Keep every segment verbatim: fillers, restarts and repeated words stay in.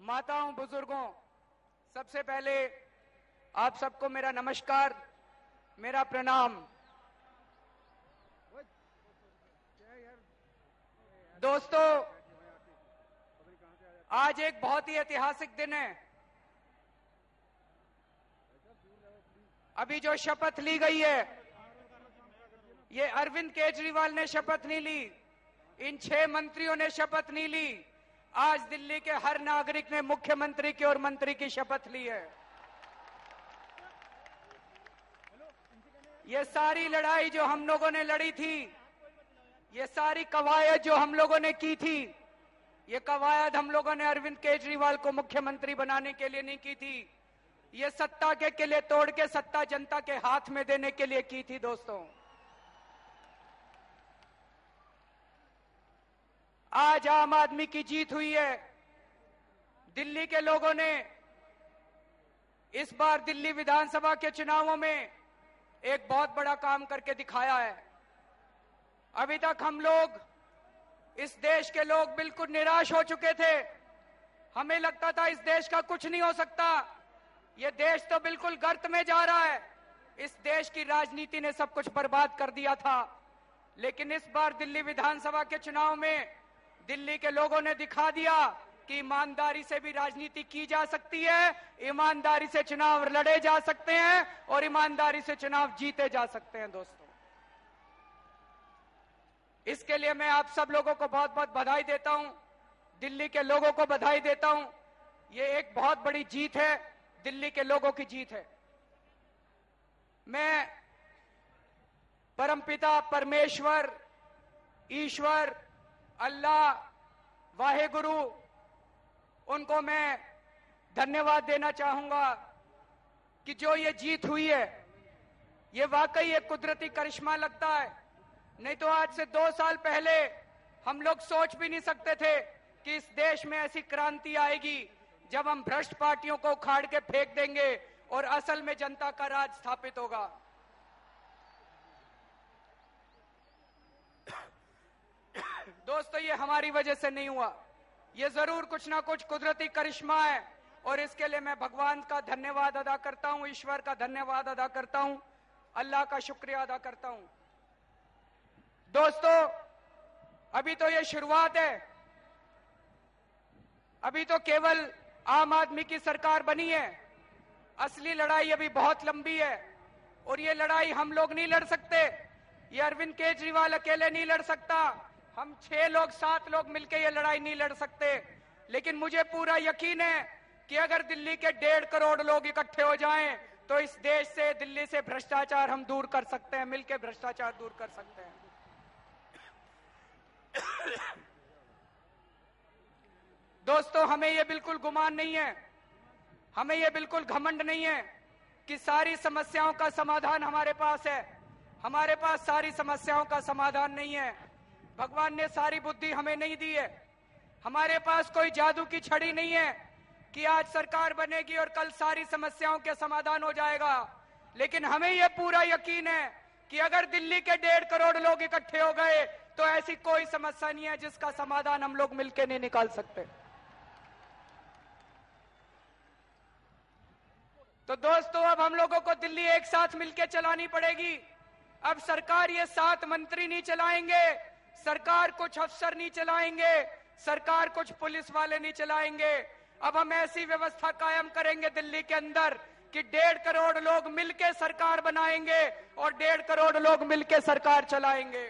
माताओं, बुजुर्गों, सबसे पहले आप सबको मेरा नमस्कार, मेरा प्रणाम। दोस्तों, आज एक बहुत ही ऐतिहासिक दिन है। अभी जो शपथ ली गई है, ये अरविंद केजरीवाल ने शपथ नहीं ली, इन छह मंत्रियों ने शपथ नहीं ली। आज दिल्ली के हर नागरिक ने मुख्यमंत्री की और मंत्री की शपथ ली है। ये सारी लड़ाई जो हम लोगों ने लड़ी थी, ये सारी कवायद जो हम लोगों ने की थी, ये कवायद हम लोगों ने अरविंद केजरीवाल को मुख्यमंत्री बनाने के लिए नहीं की थी। ये सत्ता के किले तोड़ के सत्ता जनता के हाथ में देने के लिए की थी। दोस्तों, आज आम आदमी की जीत हुई है। दिल्ली के लोगों ने इस बार दिल्ली विधानसभा के चुनावों में एक बहुत बड़ा काम करके दिखाया है। अभी तक हम लोग, इस देश के लोग बिल्कुल निराश हो चुके थे। हमें लगता था इस देश का कुछ नहीं हो सकता, ये देश तो बिल्कुल गर्त में जा रहा है। इस देश की राजनीति ने सब कुछ बर्बाद कर दिया था। लेकिन इस बार दिल्ली विधानसभा के चुनाव में दिल्ली के लोगों ने दिखा दिया कि ईमानदारी से भी राजनीति की जा सकती है, ईमानदारी से चुनाव लड़े जा सकते हैं और ईमानदारी से चुनाव जीते जा सकते हैं। दोस्तों, इसके लिए मैं आप सब लोगों को बहुत बहुत बधाई देता हूं, दिल्ली के लोगों को बधाई देता हूं। ये एक बहुत बड़ी जीत है, दिल्ली के लोगों की जीत है। मैं परमपिता परमेश्वर, ईश्वर, अल्लाह, वाहेगुरु, उनको मैं धन्यवाद देना चाहूंगा कि जो ये जीत हुई है, ये वाकई एक कुदरती करिश्मा लगता है। नहीं तो आज से दो साल पहले हम लोग सोच भी नहीं सकते थे कि इस देश में ऐसी क्रांति आएगी जब हम भ्रष्ट पार्टियों को उखाड़ के फेंक देंगे और असल में जनता का राज स्थापित होगा। दोस्तों, ये हमारी वजह से नहीं हुआ, ये जरूर कुछ ना कुछ कुदरती करिश्मा है और इसके लिए मैं भगवान का धन्यवाद अदा करता हूं, ईश्वर का धन्यवाद अदा करता हूं, अल्लाह का शुक्रिया अदा करता हूं। दोस्तों, अभी तो ये शुरुआत है, अभी तो केवल आम आदमी की सरकार बनी है। असली लड़ाई अभी बहुत लंबी है और ये लड़ाई हम लोग नहीं लड़ सकते, ये अरविंद केजरीवाल अकेले नहीं लड़ सकता, हम छह लोग सात लोग मिलकर ये लड़ाई नहीं लड़ सकते। लेकिन मुझे पूरा यकीन है कि अगर दिल्ली के डेढ़ करोड़ लोग इकट्ठे हो जाएं तो इस देश से, दिल्ली से भ्रष्टाचार हम दूर कर सकते हैं, मिलकर भ्रष्टाचार दूर कर सकते हैं। दोस्तों, हमें यह बिल्कुल गुमान नहीं है, हमें यह बिल्कुल घमंड नहीं है कि सारी समस्याओं का समाधान हमारे पास है। हमारे पास सारी समस्याओं का समाधान नहीं है। भगवान ने सारी बुद्धि हमें नहीं दी है। हमारे पास कोई जादू की छड़ी नहीं है कि आज सरकार बनेगी और कल सारी समस्याओं के समाधान हो जाएगा। लेकिन हमें यह पूरा यकीन है कि अगर दिल्ली के डेढ़ करोड़ लोग इकट्ठे हो गए तो ऐसी कोई समस्या नहीं है जिसका समाधान हम लोग मिलकर नहीं निकाल सकते। तो दोस्तों, अब हम लोगों को दिल्ली एक साथ मिलकर चलानी पड़ेगी। अब सरकार ये सात मंत्री नहीं चलाएंगे, सरकार कुछ अफसर नहीं चलाएंगे, सरकार कुछ पुलिस वाले नहीं चलाएंगे। अब हम ऐसी व्यवस्था कायम करेंगे दिल्ली के अंदर कि डेढ़ करोड़ लोग मिलकर सरकार बनाएंगे और डेढ़ करोड़ लोग मिलकर सरकार चलाएंगे।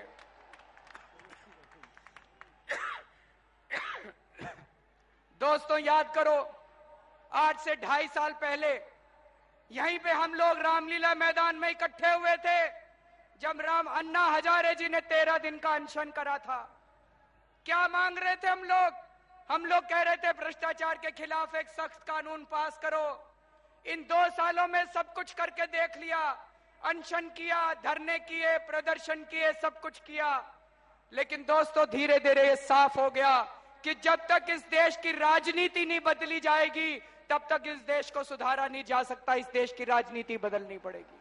दोस्तों, याद करो, आज से ढाई साल पहले यहीं पे हम लोग रामलीला मैदान में इकट्ठे हुए थे जब राम अन्ना हजारे जी ने तेरह दिन का अनशन करा था। क्या मांग रहे थे हम लोग? हम लोग कह रहे थे भ्रष्टाचार के खिलाफ एक सख्त कानून पास करो। इन दो सालों में सब कुछ करके देख लिया, अनशन किया, धरने किए, प्रदर्शन किए, सब कुछ किया। लेकिन दोस्तों, धीरे धीरे ये साफ हो गया कि जब तक इस देश की राजनीति नहीं बदली जाएगी तब तक इस देश को सुधारा नहीं जा सकता। इस देश की राजनीति बदलनी पड़ेगी।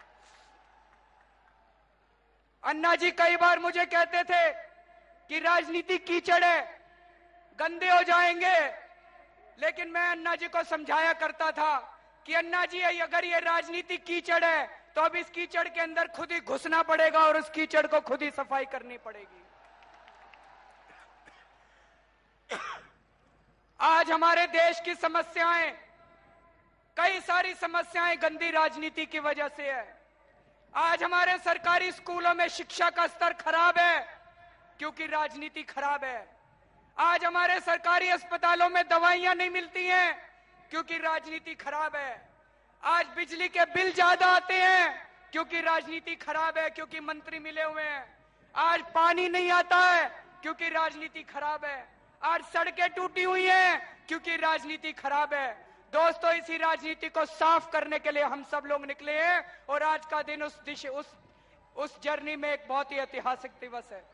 अन्ना जी कई बार मुझे कहते थे कि राजनीति कीचड़ है, गंदे हो जाएंगे, लेकिन मैं अन्ना जी को समझाया करता था कि अन्ना जी, अगर ये राजनीति कीचड़ है तो अब इस कीचड़ के अंदर खुद ही घुसना पड़ेगा और उस कीचड़ को खुद ही सफाई करनी पड़ेगी। आज हमारे देश की समस्याएं, कई सारी समस्याएं गंदी राजनीति की वजह से है। आज हमारे सरकारी स्कूलों में शिक्षा का स्तर खराब है क्योंकि राजनीति खराब है। आज हमारे सरकारी अस्पतालों में दवाइयां नहीं मिलती हैं क्योंकि राजनीति खराब है। आज बिजली के बिल ज्यादा आते हैं क्योंकि राजनीति खराब है, क्योंकि मंत्री मिले हुए हैं। आज पानी नहीं आता है क्योंकि राजनीति खराब है। आज सड़कें टूटी हुई हैं क्योंकि राजनीति खराब है। दोस्तों, इसी राजनीति को साफ करने के लिए हम सब लोग निकले हैं और आज का दिन उस दिशा उस उस जर्नी में एक बहुत ही ऐतिहासिक दिवस है।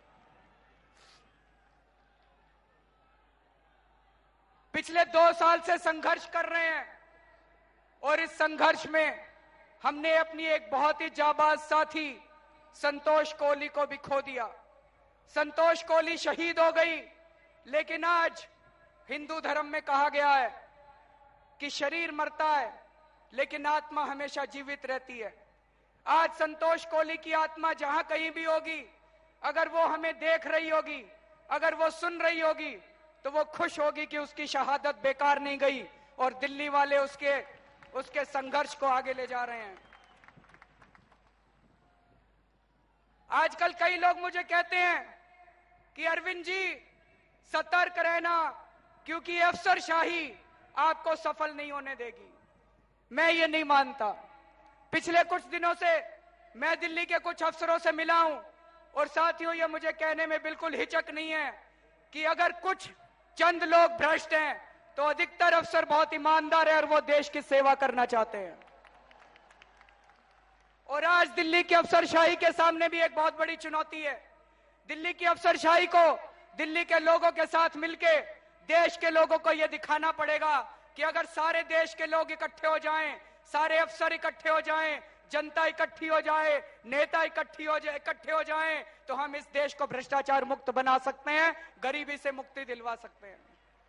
पिछले दो साल से संघर्ष कर रहे हैं और इस संघर्ष में हमने अपनी एक बहुत ही जाबाज साथी संतोष कोहली को भी खो दिया। संतोष कोहली शहीद हो गई, लेकिन आज हिंदू धर्म में कहा गया है कि शरीर मरता है लेकिन आत्मा हमेशा जीवित रहती है। आज संतोष कोहली की आत्मा जहां कहीं भी होगी, अगर वो हमें देख रही होगी, अगर वो सुन रही होगी, तो वो खुश होगी कि उसकी शहादत बेकार नहीं गई और दिल्ली वाले उसके उसके संघर्ष को आगे ले जा रहे हैं। आजकल कई लोग मुझे कहते हैं कि अरविंद जी सतर्क रहना, क्योंकि अफसरशाही आपको सफल नहीं होने देगी। मैं ये नहीं मानता। पिछले कुछ दिनों से मैं दिल्ली के कुछ अफसरों से मिला हूं और साथियों, ये मुझे कहने में बिल्कुल हिचक नहीं है कि अगर कुछ चंद लोग भ्रष्ट हैं तो अधिकतर अफसर बहुत ईमानदार है और वो देश की सेवा करना चाहते हैं। और आज दिल्ली की अफसरशाही के सामने भी एक बहुत बड़ी चुनौती है। दिल्ली की अफसरशाही को दिल्ली के लोगों के साथ मिलके देश के लोगों को यह दिखाना पड़ेगा कि अगर सारे देश के लोग इकट्ठे हो जाएं, सारे अफसर इकट्ठे हो जाएं, जनता इकट्ठी हो जाए, नेता इकट्ठी हो जाए इकट्ठे हो जाएं, तो हम इस देश को भ्रष्टाचार मुक्त बना सकते हैं, गरीबी से मुक्ति दिलवा सकते हैं।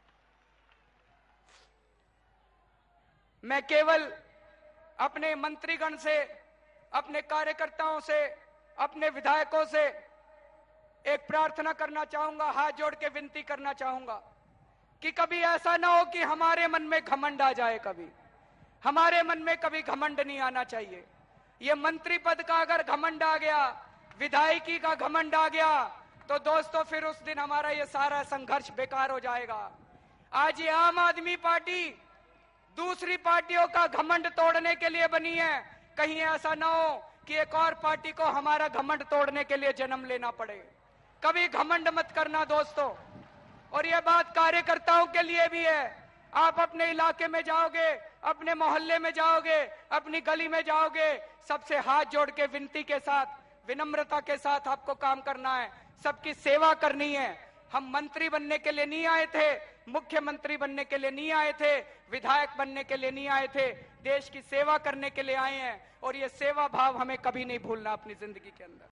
मैं केवल अपने मंत्रीगण से, अपने कार्यकर्ताओं से, अपने विधायकों से एक प्रार्थना करना चाहूंगा, हाथ जोड़ के विनती करना चाहूंगा कि कभी ऐसा ना हो कि हमारे मन में घमंड आ जाए। कभी हमारे मन में कभी घमंड नहीं आना चाहिए। ये मंत्री पद का अगर घमंड आ गया, विधायकी का घमंड आ गया, तो दोस्तों फिर उस दिन हमारा ये सारा संघर्ष बेकार हो जाएगा। आज ये आम आदमी पार्टी दूसरी पार्टियों का घमंड तोड़ने के लिए बनी है। कहीं ऐसा ना हो कि एक और पार्टी को हमारा घमंड तोड़ने के लिए जन्म लेना पड़े। कभी घमंड मत करना दोस्तों। और यह बात कार्यकर्ताओं के लिए भी है। आप अपने इलाके में जाओगे, अपने मोहल्ले में जाओगे, अपनी गली में जाओगे, सबसे हाथ जोड़ के विनती के साथ, विनम्रता के साथ आपको काम करना है, सबकी सेवा करनी है। हम मंत्री बनने के लिए नहीं आए थे, मुख्यमंत्री बनने के लिए नहीं आए थे, विधायक बनने के लिए नहीं आए थे, देश की सेवा करने के लिए आए हैं। और ये सेवा भाव हमें कभी नहीं भूलना अपनी जिंदगी के अंदर।